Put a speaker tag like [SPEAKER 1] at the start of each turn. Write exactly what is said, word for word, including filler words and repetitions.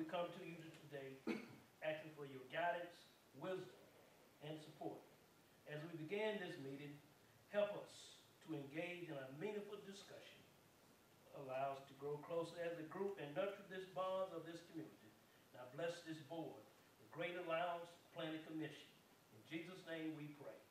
[SPEAKER 1] we come to you today asking for your guidance, wisdom, and support. As we begin this meeting, help us to engage in a meaningful discussion. Allow us to grow closer as a group and nurture this bonds of this community. Now bless this board, the Greater Lowndes Planning Commission. In Jesus' name we pray.